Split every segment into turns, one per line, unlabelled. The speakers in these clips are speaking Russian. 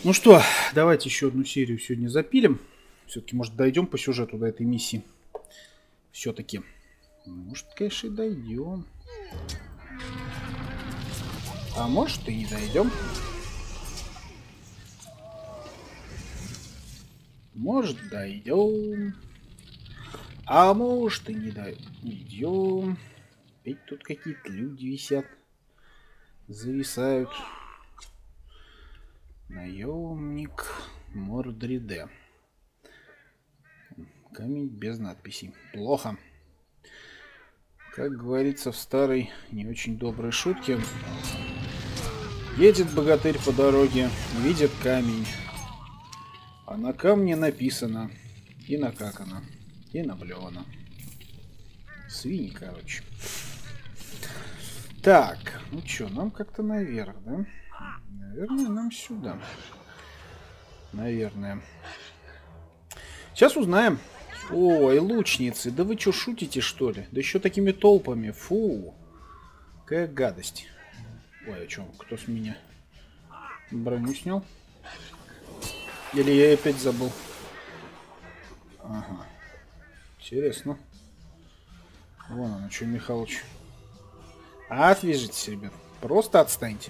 Ну что, давайте еще одну серию сегодня запилим. Все-таки, может, дойдем по сюжету до этой миссии. Все-таки. Может, конечно, и дойдем. А может, и не дойдем. Может, дойдем. А может, и не дойдем. Ведь тут какие-то люди висят. Зависают. Наемник Мордриде. Камень без надписей. Плохо. Как говорится в старой, не очень доброй шутке. Едет богатырь по дороге, видит камень. А на камне написано и накакано, и наблевано. Свиньи, короче. Так, ну что, нам как-то наверх, да? Наверное, нам сюда. Наверное. Сейчас узнаем. Ой, лучницы, да вы что, шутите, что ли? Да еще такими толпами. Фу. Какая гадость. Ой, а что, кто с меня броню снял? Или я опять забыл? Ага. Интересно. Вон оно, что, Михалыч. Отвяжитесь, ребят. Просто отстаньте.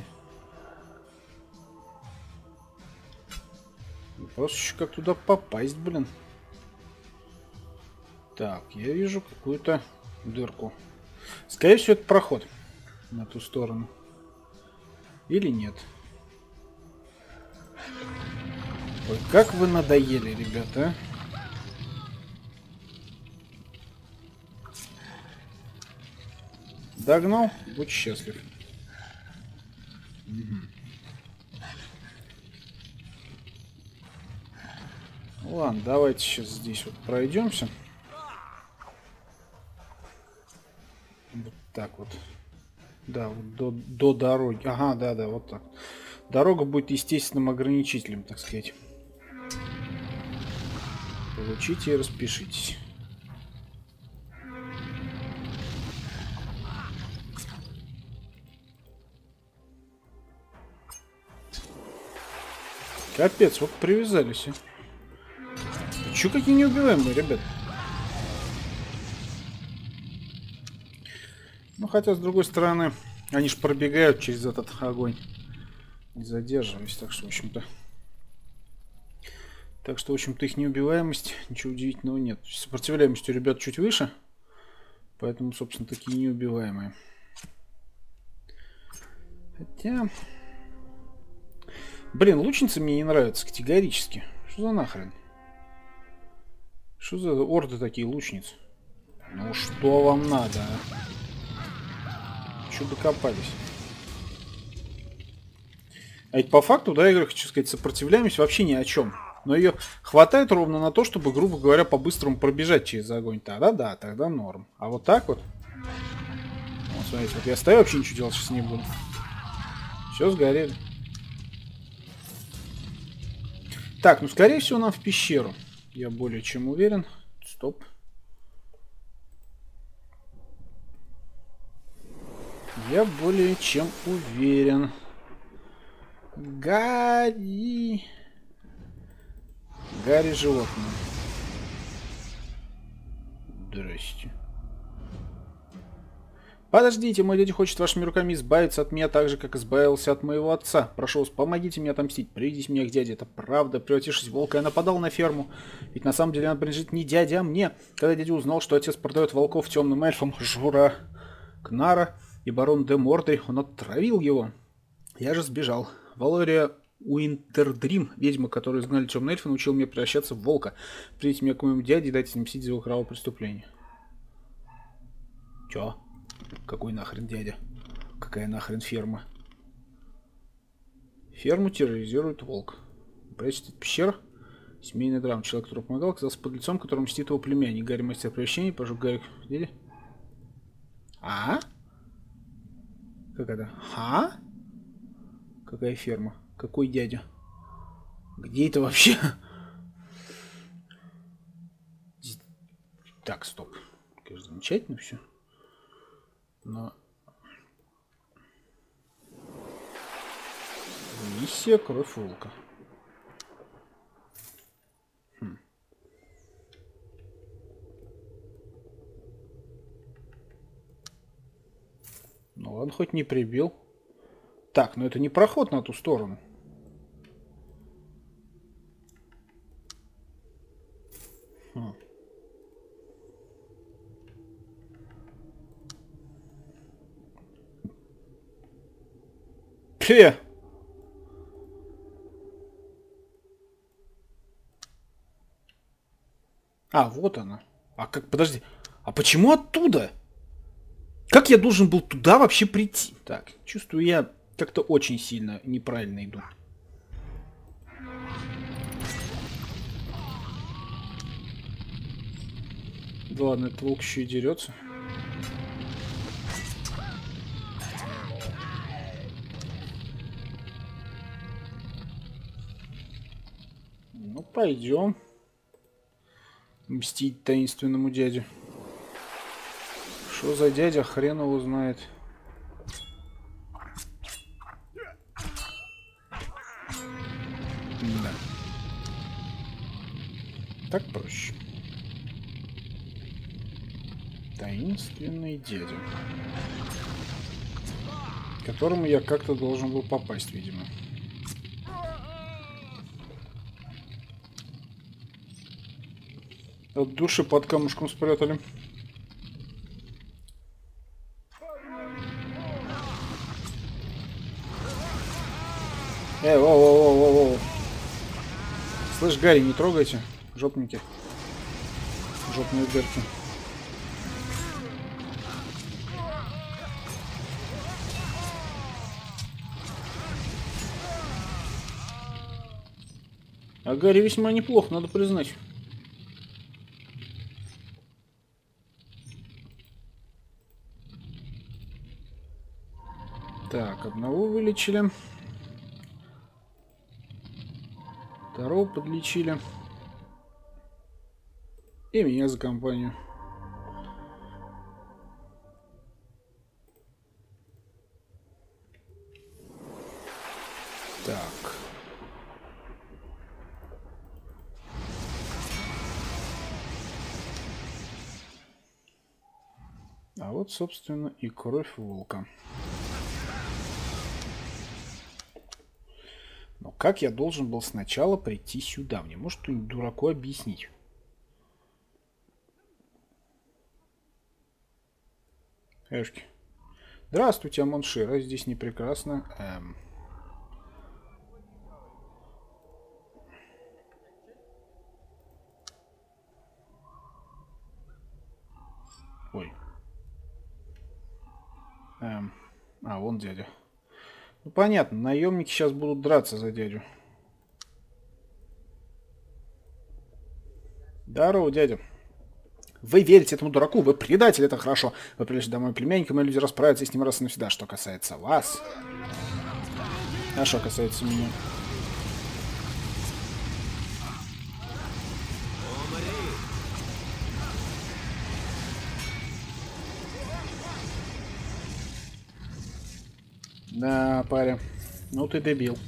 Просто еще как туда попасть, блин. Так, я вижу какую-то дырку. Скорее всего, это проход на ту сторону. Или нет? Ой, как вы надоели, ребята. Догнал? Будь счастлив. Угу. Ладно, давайте сейчас здесь вот пройдемся. Вот так вот. Да, вот до дороги. Ага, да, вот так. Дорога будет естественным ограничителем, так сказать. Получите и распишитесь. Капец, вот привязались. Чё какие неубиваемые, ребят? Ну, хотя, с другой стороны, они же пробегают через этот огонь, не задерживаясь, так что, в общем-то... Так что, в общем-то, их неубиваемость, ничего удивительного нет. Сопротивляемость у ребят чуть выше, поэтому, собственно, такие неубиваемые. Хотя... Блин, лучницы мне не нравятся категорически. Что за нахрен? Что за орды такие лучниц? Ну, что вам надо, а? Чё докопались? А ведь по факту, да, игры, хочу сказать, сопротивляемость вообще ни о чем. Но ее хватает ровно на то, чтобы, грубо говоря, по-быстрому пробежать через огонь. Тогда да, тогда норм. А вот так вот... Вот, смотрите, вот я стою, вообще ничего делать сейчас не буду. Все, сгорели. Так, ну, скорее всего, нам в пещеру. Я более чем уверен. Стоп. Я более чем уверен. Гарри. Гарри животное. Здрасте. Подождите, мой дядя хочет вашими руками избавиться от меня так же, как избавился от моего отца. Прошу вас, помогите мне отомстить. Приведите меня к дяде. Это правда. Превратившись в волка, я нападал на ферму. Ведь на самом деле она принадлежит не дяде, а мне. Когда дядя узнал, что отец продает волков темным эльфам Жура Кнара и барон де Мордой, он отравил его. Я же сбежал. Валория Уинтердрим, ведьма, которую изгнали темные эльфы, научил меня превращаться в волка. Приведите меня к моему дяде и дайте мстить за его кровавое преступление. Чё? Какой нахрен дядя? Какая нахрен ферма? Ферму терроризирует волк. Прячется от пещер. Семейная драма. Человек, который помогал, оказался под лицом, которому мстит его племянник. Гарри мастер превращения, пожег Гарри в деле. А? Как это? А? Какая ферма? Какой дядя? Где это вообще? Так, стоп. Конечно, замечательно все. Но... Миссия Кровь Волка. Ну ладно, хоть не прибил. Так, но это не проход на ту сторону. Пфе! А, вот она. А как, подожди. А почему оттуда? Как я должен был туда вообще прийти? Так, чувствую, я как-то очень сильно неправильно иду. Да ладно, этот волк еще и дерется. Ну, пойдем. Мстить таинственному дяде. Что за дядя, хрен его знает. Да. Так проще. Таинственный дядя. К которому я как-то должен был попасть, видимо. От души под камушком спрятали. Воу-воу-воу-воу-воу. Слышь, Гарри, не трогайте. Жопники. Жопные дырки. А Гарри весьма неплохо, надо признать. Так, одного вылечили. Второго подлечили. И меня за компанию. Так. А вот, собственно, и кровь волка. Но как я должен был сначала прийти сюда? Мне может кто-нибудь дураку объяснить? Эшки. Здравствуйте, Амоншир. А здесь не прекрасно. Ой. А, вон дядя. Ну, понятно, наемники сейчас будут драться за дядю. Здорово, дядя. Вы верите этому дураку, вы предатель, это хорошо. Вы пришли домой племянника, мои люди расправятся с ним раз и навсегда. Что касается вас... А что касается меня? Да, паря. Ну ты дебил.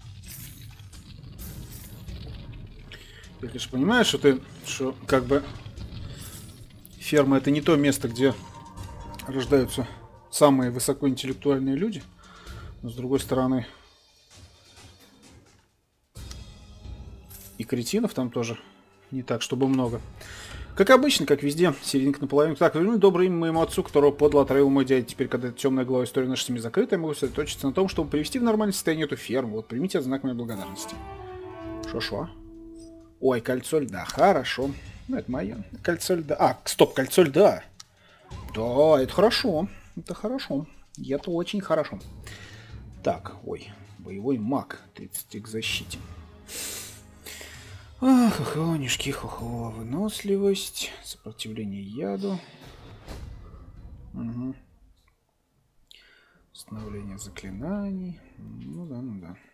Ты, конечно, понимаешь, что ты... Что, как бы... Ферма — это не то место, где рождаются самые высокоинтеллектуальные люди. Но, с другой стороны... И кретинов там тоже не так, чтобы много. Как обычно, как везде, серединка наполовину. Так, верну доброе имя моему отцу, которого подло отравил мой дядя. Теперь, когда темная глава истории нашей семьи закрыта, я могу сосредоточиться на том, чтобы привести в нормальное состояние эту ферму. Вот примите знак моей благодарности. Шо-шо? Ой, кольцо льда. Хорошо. Ну, это мое. Кольцо льда. А, стоп, кольцо льда. Да, это хорошо. Это хорошо. Это очень хорошо. Так, ой. Боевой маг. 30 к защите. Ах, хохонюшки, хохо, выносливость, сопротивление яду. Угу. Восстановление заклинаний. Ну да, ну да.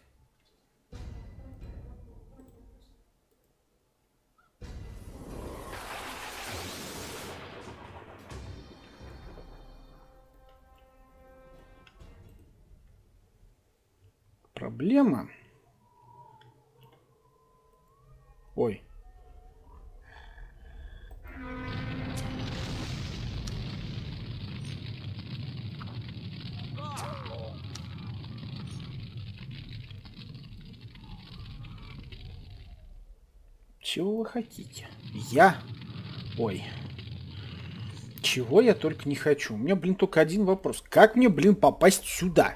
Проблема. Ой. Чего вы хотите? Я? Ой. Чего я только не хочу. У меня, блин, только один вопрос. Как мне, блин, попасть сюда?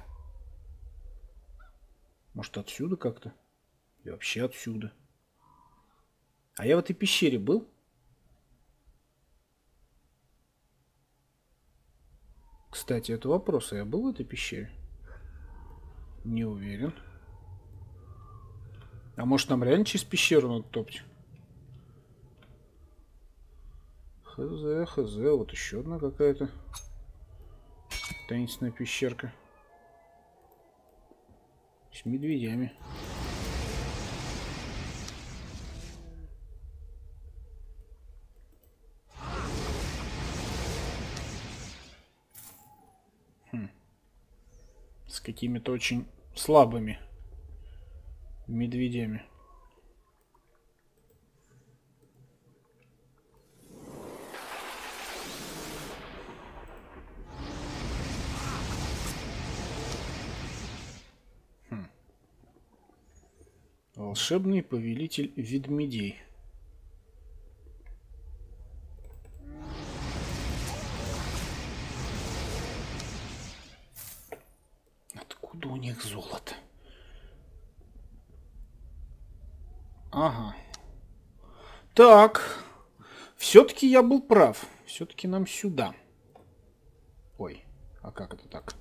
Может, отсюда как-то? И вообще отсюда. А я в этой пещере был? Кстати, это вопрос. А я был в этой пещере? Не уверен. А может, нам реально через пещеру надо топать? Хз, хз. Вот еще одна какая-то таинственная пещерка. С медведями. С какими-то очень слабыми медведями. Волшебный повелитель ведмедей. Откуда у них золото? Ага. Так. Все-таки я был прав. Все-таки нам сюда. Ой, а как это так?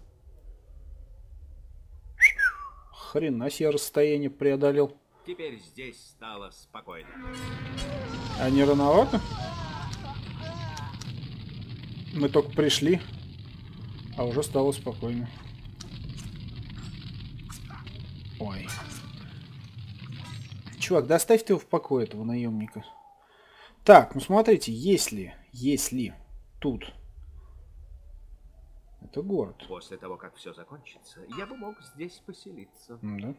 Хрена себе расстояние преодолел.
Теперь здесь стало спокойно.
А не рановато? Мы только пришли, а уже стало спокойно. Ой. Чувак, да оставь ты его в покое, этого наемника. Так, ну смотрите, если тут... Это город.
После того, как все закончится, я бы мог здесь поселиться.
Да.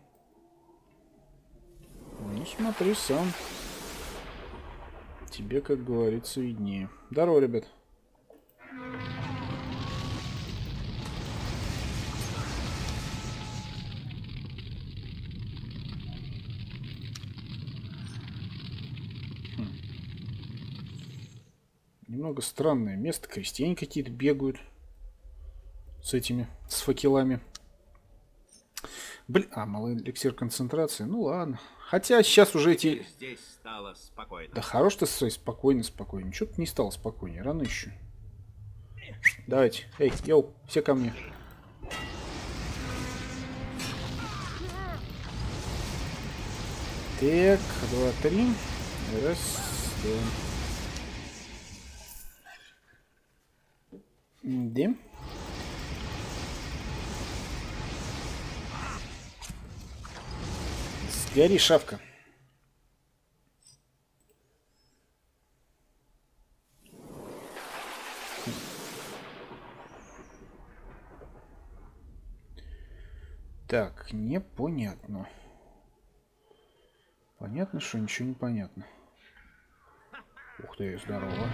Ну смотри сам. Тебе, как говорится, виднее. Здорово, ребят. Немного странное место. Крестьяне какие-то бегают. С факелами. Блин, малый эликсир концентрации. Ну ладно. Хотя сейчас уже эти...
Здесь стало спокойно.
Да хорош ты свой, спокойно. Ничего тут не стало спокойнее. Рано еще. Давайте. Эй, йоу, все ко мне. Так, 2, 3. Раз, два. Дым. Сгори, шавка. Так, непонятно. Понятно, что ничего не понятно. Ух ты, здорово.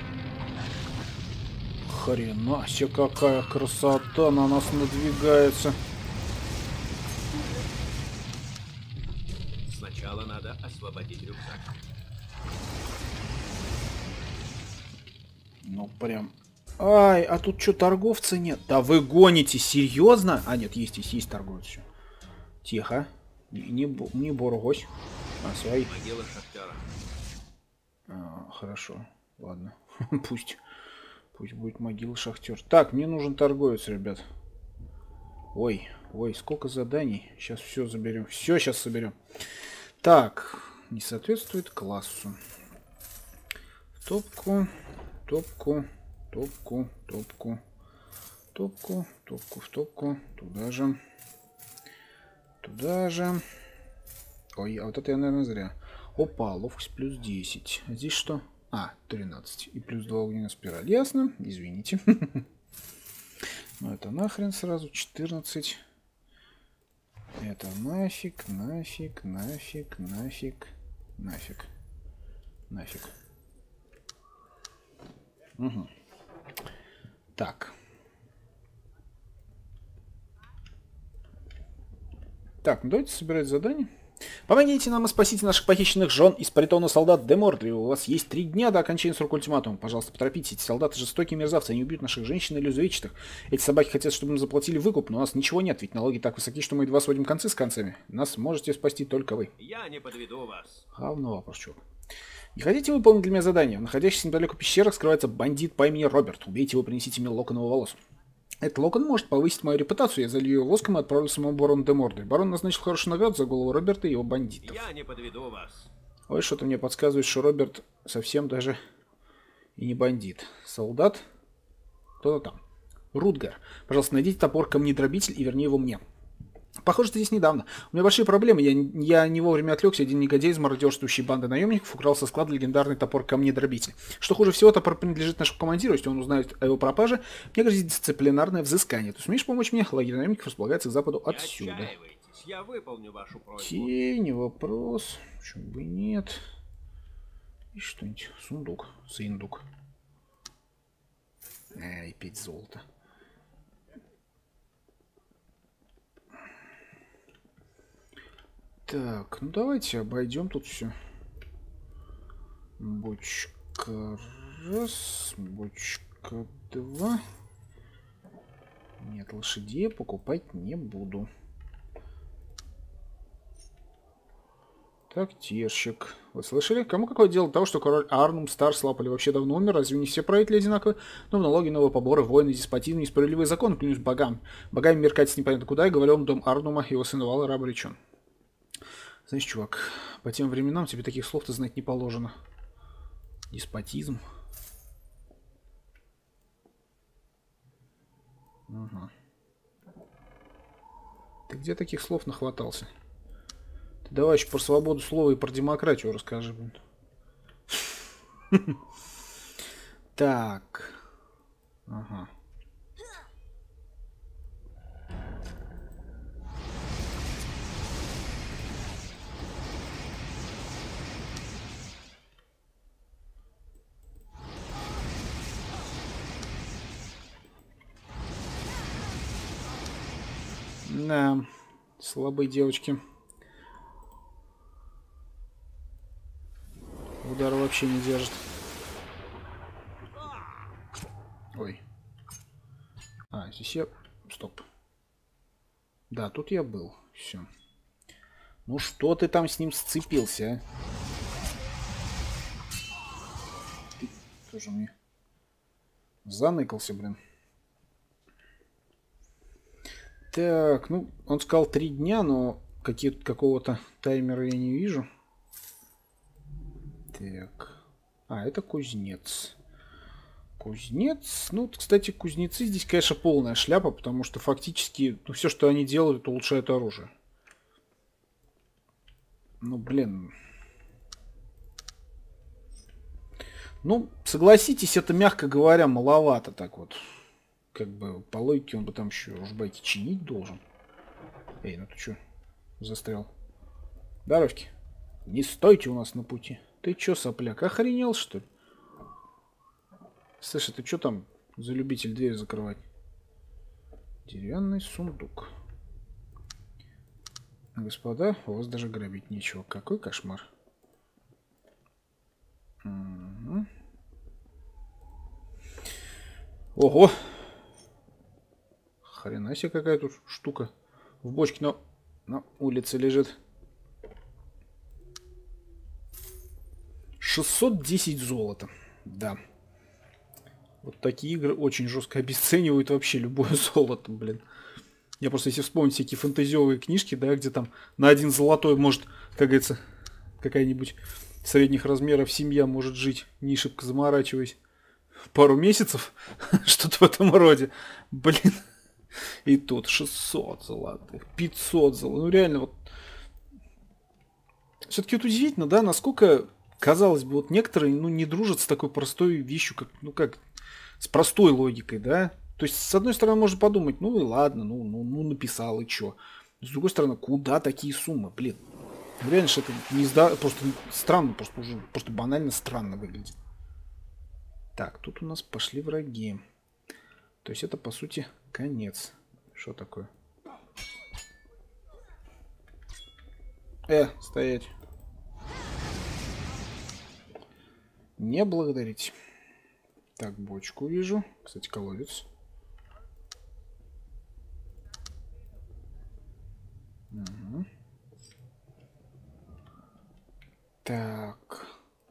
Хрена себе, какая красота на нас надвигается.
Сначала надо освободить рюкзак.
Ну прям... Ай, а тут что, торговца нет? Да вы гоните, серьезно? А нет, есть торговец. Все. Тихо. Не боргось. А, свой.
Могила шахтера.
Хорошо. Ладно. Пусть будет могила шахтер. Так, мне нужен торговец, ребят. Ой, сколько заданий. Сейчас все заберем. Все сейчас соберем. Так, не соответствует классу. Топку. В топку. Туда же. Ой, а вот это я, наверное, зря. Опа, ловкость плюс 10. А здесь что? 13. И плюс 2 огненная спираль. Ясно. Извините. Ну это нахрен сразу. 14. Это нафиг. Угу. Так. Так, ну давайте собирать задание. Помогите нам и спасите наших похищенных жен из притона солдат де Мордри. У вас есть 3 дня до окончания срока ультиматума. Пожалуйста, поторопитесь. Эти солдаты жестокие мерзавцы. Они убьют наших женщин или изувечатых. Эти собаки хотят, чтобы мы заплатили выкуп, но у нас ничего нет, ведь налоги так высоки, что мы едва сводим концы с концами. Нас можете спасти только вы.
Я не подведу вас.
Главный вопрос, чувак. Не хотите выполнить для меня задание? В находящейся неподалеку пещерах скрывается бандит по имени Роберт. Убейте его, принесите мне локон его волос. Этот локон может повысить мою репутацию. Я залью его воском и отправлю самому барону де Мордри. Барон назначил хорошую награду за голову Роберта и его бандитов.
Я не подведу вас.
Ой, что-то мне подсказывает, что Роберт совсем даже и не бандит. Солдат? Кто-то там. Рутгер. Пожалуйста, найдите топор камнедробитель и верни его мне. Похоже, ты здесь недавно. У меня большие проблемы. Я не вовремя отвлекся. Один негодяй из мародерствующей банды наемников украл со склада легендарный топор камнедробитель. Что хуже всего, топор принадлежит нашему командиру. Если он узнает о его пропаже, мне грозит дисциплинарное взыскание. Ты сумеешь помочь мне? Лагерь наемников располагается к западу отсюда.
Не отчаивайтесь, я выполню вашу просьбу.
Окей, не вопрос. Почему бы и нет? И что-нибудь. Сундук. Сундук. Ай, 5 золота. Так, ну давайте обойдем тут все. Бочка раз, бочка два. Нет, лошадей покупать не буду. Трактирщик. Вы слышали? Кому какое дело до того, что король Арнум Стар слапали вообще давно умер? Разве не все правители одинаковые? Но в налоги, новые поборы, войны, деспотизм, несправедливый закон, клянусь богам. Богами меркать непонятно куда, и говорил он дом Арнума, его сын Вал раб обречен. Знаешь, чувак, по тем временам тебе таких слов-то знать не положено. Деспотизм. Угу. Ты где таких слов нахватался? Ты давай еще про свободу слова и про демократию расскажи, блин. Так. Ага. Да, слабые девочки. Удар вообще не держит. Ой. А, здесь я... Стоп. Да, тут я был. Все. Ну что ты там с ним сцепился, а? Ты тоже мне заныкался, блин. Так, ну, он сказал 3 дня, но какого-то таймера я не вижу. Так. А, это кузнец. Кузнец. Ну, кстати, кузнецы здесь, конечно, полная шляпа, потому что фактически все, что они делают, улучшает оружие. Ну, блин. Ну, согласитесь, это, мягко говоря, маловато так вот. Как бы по логике он бы там еще ружбайки чинить должен. Эй, ну ты что, застрял? Здоровки. Не стойте у нас на пути. Ты чё, сопляк, охренел, что ли? Слышь, ты что там за любитель дверь закрывать? Деревянный сундук. Господа, у вас даже грабить нечего. Какой кошмар. Угу. Ого! Хрена себе какая тут штука. В бочке на улице лежит. 610 золота. Да. Вот такие игры очень жестко обесценивают вообще любое золото, блин. Я просто, если вспомнить всякие фэнтезиовые книжки, да, где там на 1 золотой может, как говорится, какая-нибудь средних размеров семья может жить, не шибко заморачиваясь, пару месяцев, что-то в этом роде. Блин. И тут 600 золотых, 500 золотых. Ну реально вот. Все-таки вот удивительно, да, насколько, казалось бы, вот некоторые, ну, не дружат с такой простой вещью, как, ну как, с простой логикой, да. То есть, с одной стороны, можно подумать, ну и ладно, ну написал, и чё. С другой стороны, куда такие суммы, блин. Реально, что это не просто странно, просто банально странно выглядит. Так, тут у нас пошли враги. То есть это, по сути, конец. Что такое? Стоять. Не благодарить. Так, бочку вижу. Кстати, колодец. Угу. Так.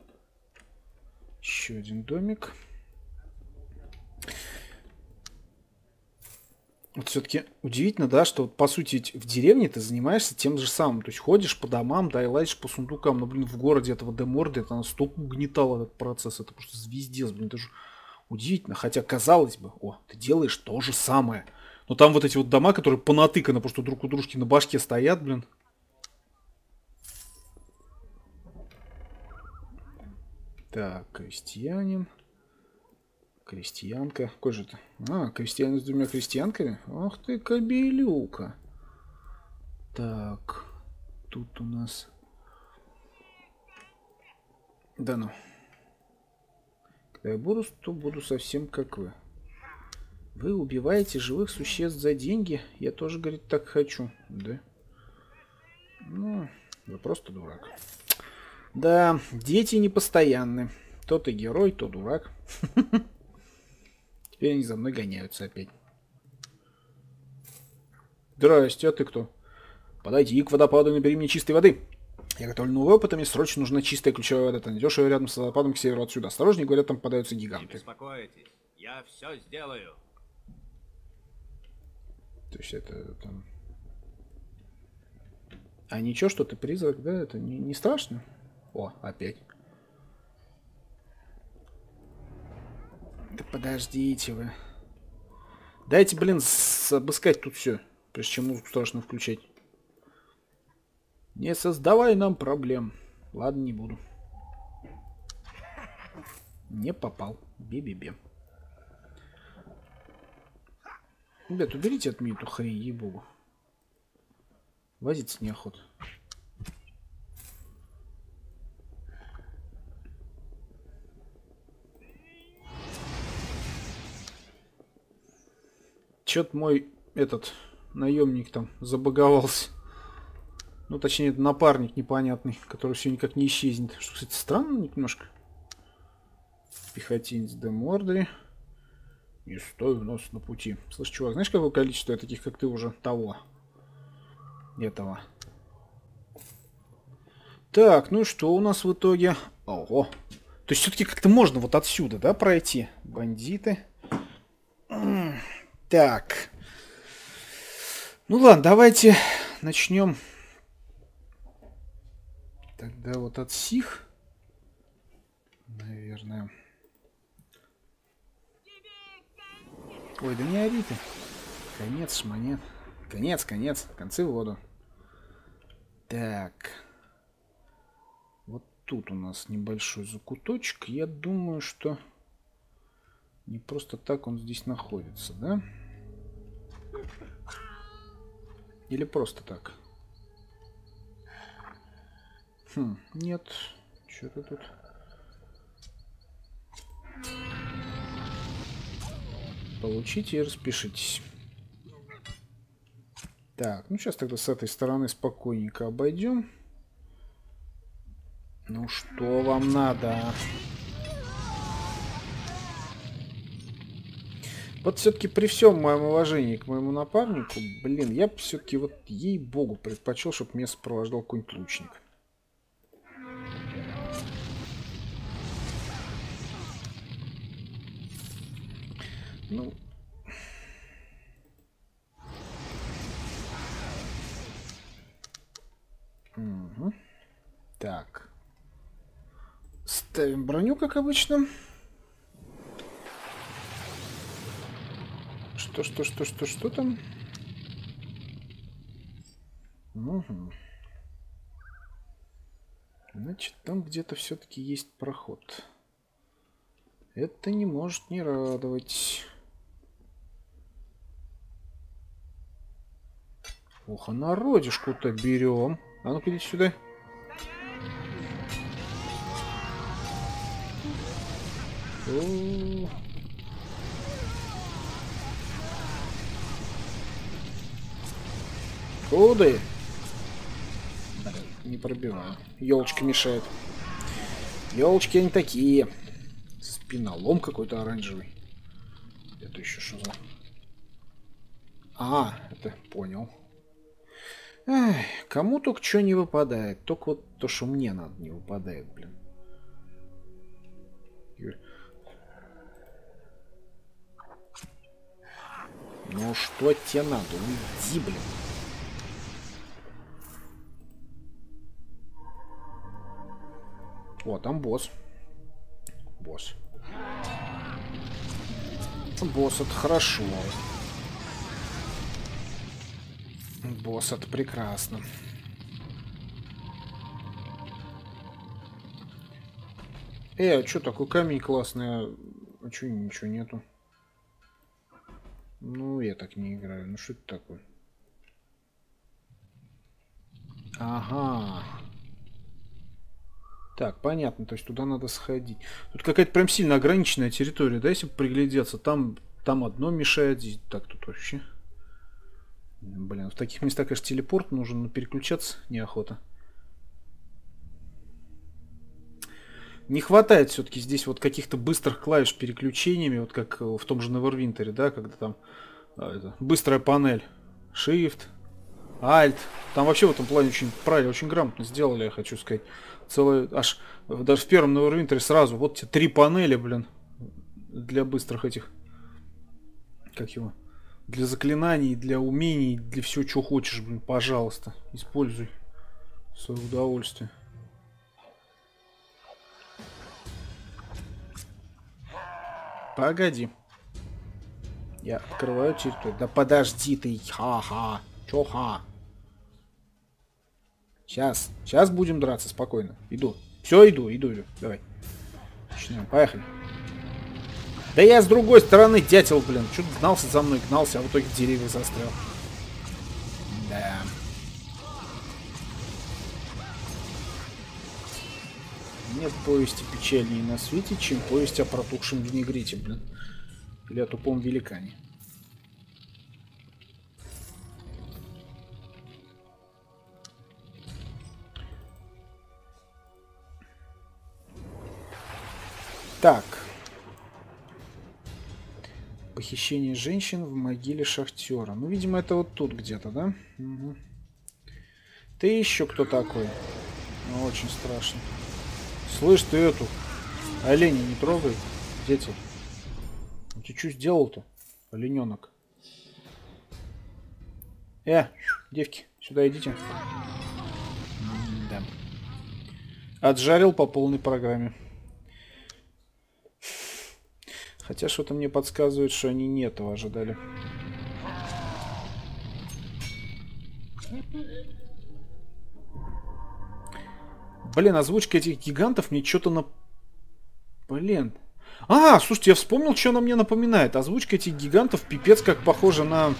Еще один домик. Вот все-таки удивительно, да, что вот, по сути в деревне ты занимаешься тем же самым. То есть ходишь по домам, да, и лазишь по сундукам. Но, блин, в городе этого Деморда это настолько угнетало этот процесс. Это просто звездец, блин, это же удивительно. Хотя, казалось бы, ты делаешь то же самое. Но там вот эти вот дома, которые понатыканы, просто друг у дружки на башке стоят, блин. Так, крестьянин. Крестьянка. Какой же это? Крестьянин с двумя крестьянками? Ах ты, кобелюка. Так. Тут у нас... Да ну. Когда я буду, то буду совсем как вы. Вы убиваете живых существ за деньги? Я тоже, говорит, так хочу. Да? Ну, вы просто дурак. Да, дети непостоянны. То ты герой, то дурак. Теперь они за мной гоняются опять. Здрасте, а ты кто? Подойди к водопаду и набери мне чистой воды. Я готовлю новый опыт, и мне срочно нужна чистая ключевая вода. Там дешево рядом с водопадом к северу отсюда. Осторожнее, говорят, там попадаются гиганты.
Не беспокойтесь, я все сделаю.
То есть это там... А ничего, что ты призрак, да? Это не страшно? О, опять. Да подождите вы. Дайте, блин, обыскать тут все, прежде чем музыку страшно включать. Не создавай нам проблем. Ладно, не буду. Не попал. Бе-бе-бе. Ребят, уберите от меня эту хрень, ей-богу. Возиться неохота. Чё-то мой этот наемник там забаговался. Ну, точнее, это напарник непонятный, который все никак не исчезнет. Что, кстати, странно немножко. Пехотинец Демордри. Не стой у нас на пути. Слышь, чувак, знаешь, какое количество таких, как ты, уже того? Этого. Так, ну и что у нас в итоге? Ого. То есть все-таки как-то можно вот отсюда, да, пройти? Бандиты. Так. Ну ладно, давайте начнем. Тогда вот от сих. Наверное. Ой, да не ори ты. Конец шмонет. Конец. Концы в воду. Так. Вот тут у нас небольшой закуточек. Я думаю, что не просто так он здесь находится, да? Или просто так? Нет. Что-то тут... Получите и распишитесь. Так, ну сейчас тогда с этой стороны спокойненько обойдем. Ну что вам надо? Вот все-таки при всем моем уважении к моему напарнику, блин, я бы все-таки вот ей-богу предпочел, чтобы меня сопровождал какой-нибудь лучник. Ну... Угу. Так. Ставим броню, как обычно. Что там? Угу. Значит, там где-то все-таки есть проход. Это не может не радовать. Ох, а народишку-то берем. А ну-ка идите сюда. О-о-о. Куда? Не пробиваю. Елочка мешает. Елочки они такие. Спинолом какой-то оранжевый. Это еще что за... А, это понял. Эх, кому только что не выпадает. Только вот то, что мне надо, не выпадает, блин. Ну что тебе надо? Уйди, блин. О, там босс. Босс. Босс, это хорошо. Босс, это прекрасно. А что такой камень классный? А что ничего нету? Ну, я так не играю. Ну, что это такое? Ага. Так, понятно. То есть туда надо сходить. Тут какая-то прям сильно ограниченная территория, да, если приглядеться. Там одно мешает. Здесь... Так, тут вообще... Блин, в таких местах, конечно, телепорт нужен, но переключаться неохота. Не хватает все-таки здесь вот каких-то быстрых клавиш переключениями, вот как в том же Neverwinter, да, когда там быстрая панель. Shift, Alt. Там вообще в этом плане очень правильно, очень грамотно сделали, я хочу сказать. Целое, аж даже в первом Neverwinter сразу, вот те 3 панели, блин, для быстрых этих, как его... Для заклинаний, для умений, для всего, чего хочешь, блин, пожалуйста. Используй в свое удовольствие. Погоди. Я открываю территорию. Да подожди ты, ха-ха. Чё ха? Сейчас будем драться спокойно. Иду. Все, иду. Давай. Начнем. Поехали. Да я с другой стороны, дятел, блин. Чё-то гнался за мной, гнался, а в итоге в деревьях застрял. Да. Нет повести печальнее на свете, чем повесть о протухшем винегрете, блин. Или о тупом великане. Так. Похищение женщин в могиле шахтера. Ну, видимо, это вот тут где-то, да? Угу. Ты еще кто такой? Ну, очень страшно. Слышь, ты эту оленя не трогай, дети. Ты что сделал-то, олененок? Девки, сюда идите. Да. Отжарил по полной программе. Хотя что-то мне подсказывает, что они не этого ожидали. Блин, озвучка этих гигантов мне что-то на... Блин. Слушайте, я вспомнил, что она мне напоминает. Озвучка этих гигантов пипец как похожа на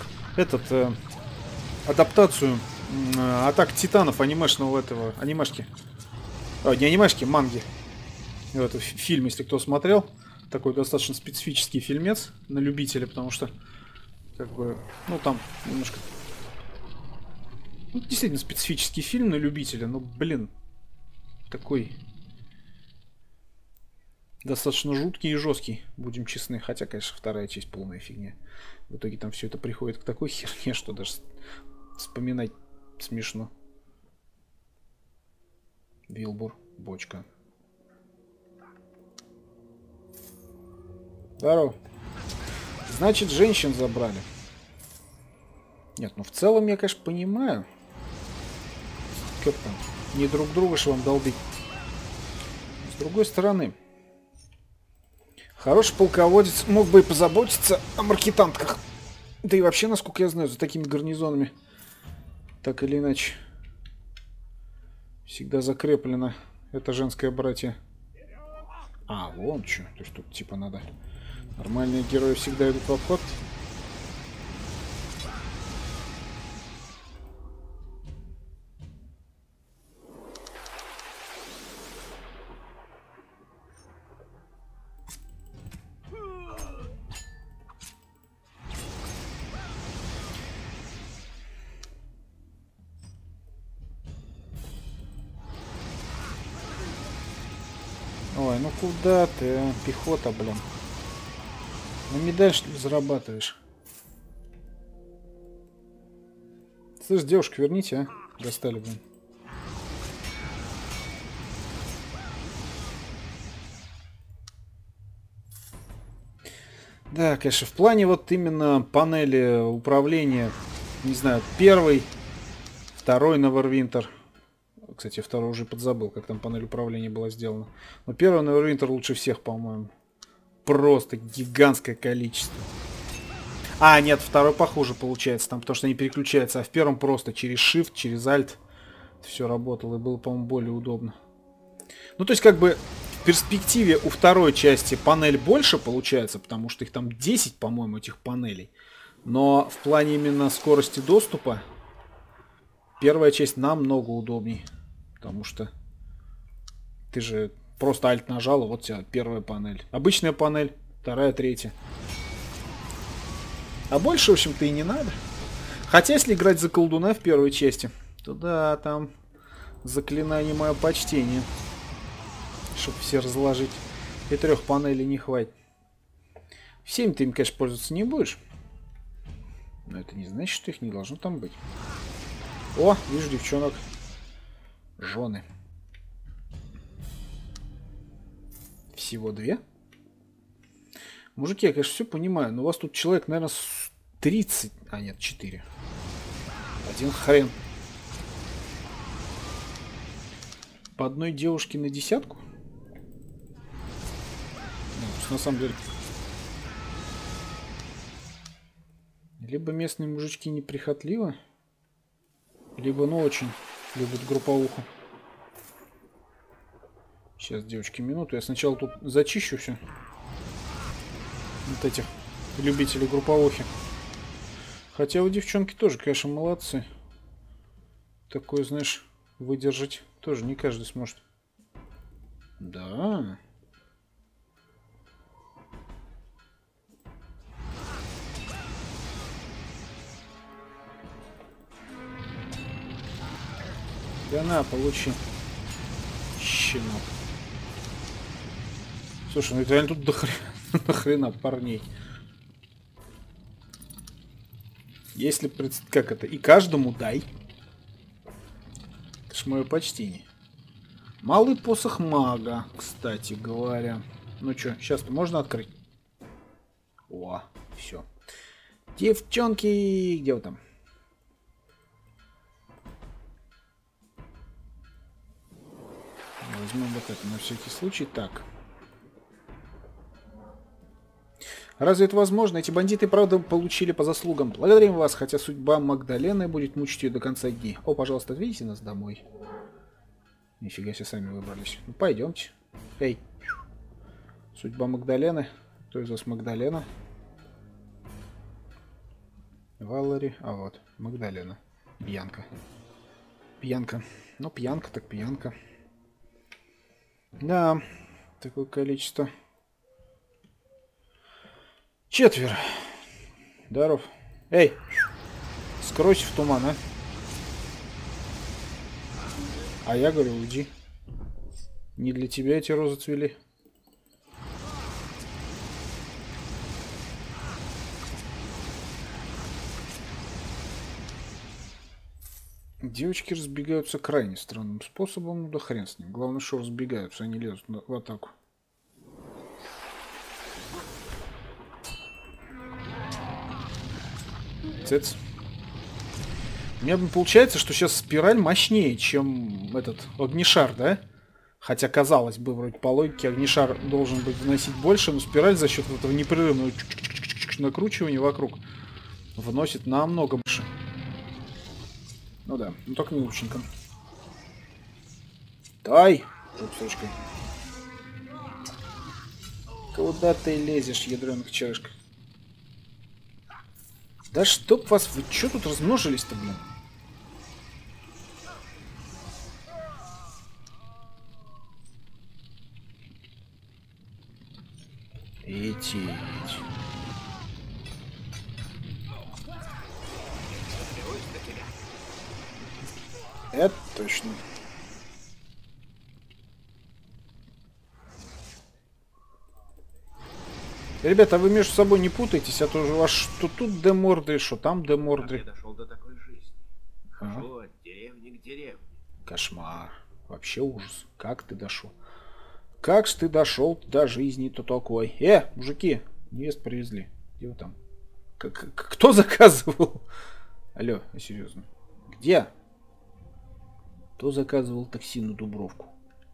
адаптацию Атак Титанов анимешного этого... Анимешки. Не анимешки, манги. Это фильм, если кто смотрел. Такой достаточно специфический фильмец на любителя, потому что, как бы, ну, там немножко... Ну, действительно специфический фильм на любителя, но, блин, такой достаточно жуткий и жесткий, будем честны. Хотя, конечно, вторая часть полная фигня. В итоге там все это приходит к такой херне, что даже вспоминать смешно. Вилбур, бочка. Здорово. Значит, женщин забрали. Нет, ну в целом я, конечно, понимаю. Как там? Не друг друга ж вам долбить. С другой стороны, хороший полководец мог бы и позаботиться о маркетантках. Да и вообще, насколько я знаю, за такими гарнизонами так или иначе всегда закреплено это женское братье. Вон что. То есть тут типа надо... Нормальные герои всегда идут в обход. Ой, ну куда ты, а? Пехота, блин. На медаль, что ли, зарабатываешь? Слышь, девушка, верните, а? Достали, блин. Да, конечно, в плане вот именно панели управления, не знаю, первый, второй Neverwinter. Кстати, второй уже подзабыл, как там панель управления была сделана. Но первый Neverwinter лучше всех, по-моему. Просто гигантское количество. А, нет, второй похуже получается там, потому что они переключаются. А в первом просто через Shift, через Alt все работало. И было, по-моему, более удобно. Ну, то есть, как бы, в перспективе у второй части панель больше получается, потому что их там 10, по-моему, этих панелей. Но в плане именно скорости доступа первая часть намного удобней. Потому что ты же просто Alt нажал, и вот у тебя первая панель. Обычная панель, вторая, третья. А больше, в общем-то, и не надо. Хотя, если играть за колдуна в первой части, то да, там заклинание мое почтение. Чтобы все разложить. И 3 панелей не хватит. Всеми ты им, конечно, пользоваться не будешь. Но это не значит, что их не должно там быть. О, вижу девчонок. Жены. Всего 2. Мужики, я, конечно, все понимаю, но у вас тут человек, наверное, 30... А, нет, 4. Один хрен. По одной девушке на десятку? Ну, на самом деле... Либо местные мужички неприхотливы, либо, ну, очень любят групповуху. Сейчас, девочки, минуту. Я сначала тут зачищу все. Вот этих любителей групповухи. Хотя у девчонки тоже, конечно, молодцы. Такое, знаешь, выдержать тоже не каждый сможет. Да. Да на, получи. Щенок. Слушай, ну это реально тут до хрена парней. Если, как это, и каждому дай. Это ж мое почтение. Малый посох мага, кстати говоря. Ну что, сейчас можно открыть? О, все. Девчонки, где вы там? Возьмем вот это на всякий случай. Так. Разве это возможно? Эти бандиты, правда, получили по заслугам. Благодарим вас, хотя судьба Магдалены будет мучить ее до конца дней. О, пожалуйста, отведите нас домой. Нифига себе, сами выбрались. Ну, пойдемте. Эй. Судьба Магдалены. Кто из вас Магдалена? Валери. А вот, Магдалена. Пьянка. Пьянка. Ну, пьянка так пьянка. Да, такое количество. 4. Здоров. Эй, скройся в туман, а. А я говорю, уйди. Не для тебя эти розы цвели. Девочки разбегаются крайне странным способом, ну да хрен с ним. Главное, что разбегаются, они лезут в атаку. Цец. У меня получается, что сейчас спираль мощнее, чем этот огнешар, да? Хотя, казалось бы, вроде по логике огнешар должен быть выносить больше, но спираль за счет этого непрерывного накручивания вокруг вносит намного больше. Ну да, ну только не лучником. Дай! Жопсочкой. Куда ты лезешь, ядреных черышка? Да чтоб вас... Вы чё тут размножились-то, блин? Эти... Это точно. Ребята, вы между собой не путайтесь, а то же у вас что тут деморды, что там деморды.
Я дошел до такой жизни. Хожу от деревни к деревне.
Кошмар. Вообще ужас. Как ты дошел? Как ж ты дошел до жизни-то такой? Мужики, невест привезли. Где вы там? Кто заказывал? Алло, серьезно. Где? Кто заказывал такси на Дубровку?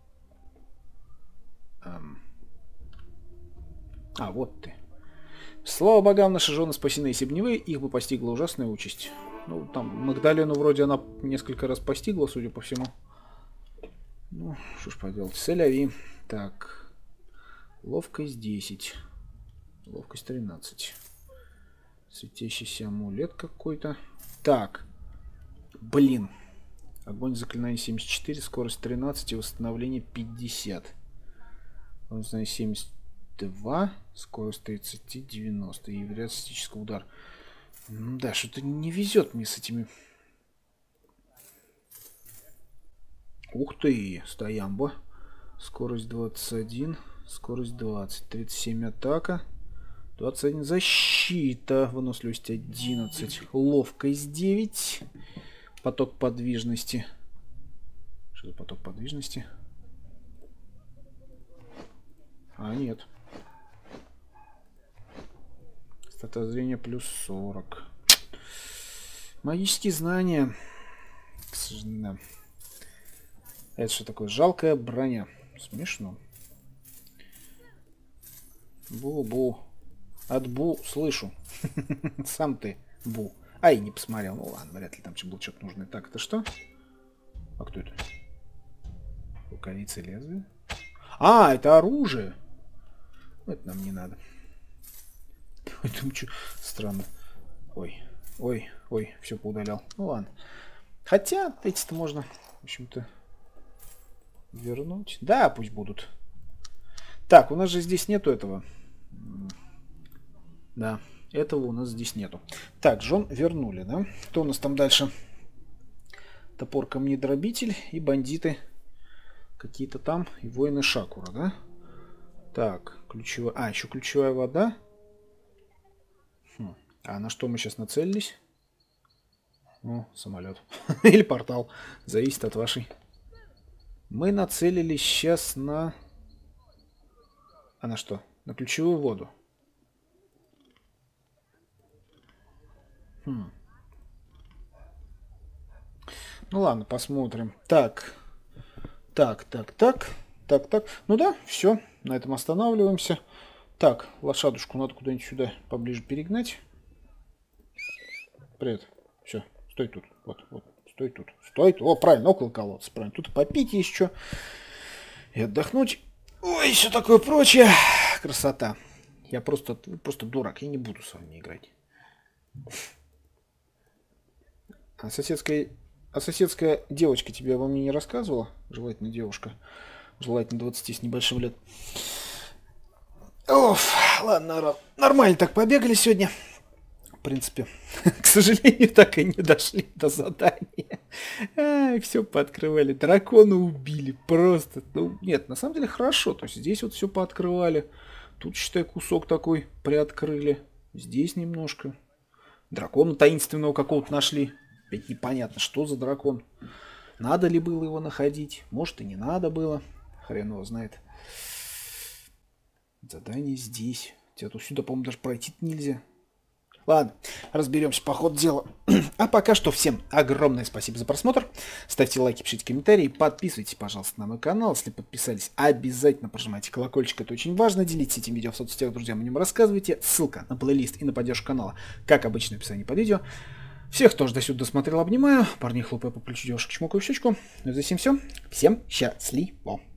Вот ты. Слава богам, наши жены спасены, если бы не вы, их бы постигла ужасная участь. Ну, там, Магдалену вроде она несколько раз постигла, судя по всему. Ну, что ж поделать. Сэляви. Так. Ловкость 10. Ловкость 13. Светящийся амулет какой-то. Так. Блин. Огонь заклинания 74, скорость 13 и восстановление 50. Огонь заклинания 72, скорость 30, 90 и вариатический удар. Да, что-то не везет мне с этими. Ух ты, стоямба. Скорость 21, скорость 20, 37 атака, 21 защита, выносливость 11, ловкость 9, поток подвижности. Что за поток подвижности? Нет. Стата зрения плюс 40. Магические знания. К сожалению. Это что такое? Жалкая броня. Смешно. Бу-бу. От Бу слышу. Сам ты, Бу. Ай, не посмотрел. Ну ладно, вряд ли там был что-то нужное. Так, это что? А кто это? Рукавицы лезвия. Это оружие. Это нам не надо. Это что? Странно. Ой, все поудалял. Ну ладно. Хотя, эти-то можно, в общем-то, вернуть. Да, пусть будут. Так, у нас же здесь нету этого. Да, этого у нас здесь нету. Так, жен вернули, да? Что у нас там дальше? Топор камнедробитель и бандиты. Какие-то там. И воины Шакура, да? Так, ключевая... еще ключевая вода. А на что мы сейчас нацелились? Самолет. Или портал. Зависит от вашей. Мы нацелились сейчас на... А на что? На ключевую воду. Ну ладно, посмотрим. Так. Ну да, все. На этом останавливаемся. Так, лошадушку надо куда-нибудь сюда поближе перегнать. Привет. Все, стой тут. Вот. Стой тут. Стой. О, правильно, около колодца. Правильно. Тут попить есть что. И отдохнуть. Ой, все такое прочее. Красота. Я просто дурак. Я не буду с вами играть. А соседская девочка тебе обо мне не рассказывала? Желательно девушка. Желательно 20 с небольшим лет. Ладно, нормально так побегали сегодня. В принципе, к сожалению, так и не дошли до задания. Все пооткрывали. Дракона убили. Просто. Нет, на самом деле хорошо. То есть здесь вот все пооткрывали. Тут, считай, кусок такой приоткрыли. Здесь немножко. Дракона таинственного какого-то нашли. Ведь непонятно, что за дракон. Надо ли было его находить? Может, и не надо было. Хрен его знает. Задание здесь. Тут сюда, по-моему, даже пройти нельзя. Ладно, разберемся по ходу дела. А пока что всем огромное спасибо за просмотр. Ставьте лайки, пишите комментарии. Подписывайтесь, пожалуйста, на мой канал. Если подписались, обязательно прожимайте колокольчик. Это очень важно. Делитесь этим видео в соцсетях, друзьям, о нем рассказывайте. Ссылка на плейлист и на поддержку канала, как обычно, в описании под видео. Всех, кто же до сюда досмотрел, обнимаю. Парни, хлопаю по плечу, девушек, чмокаю в щечку. Ну, за всем все. Всем счастливо.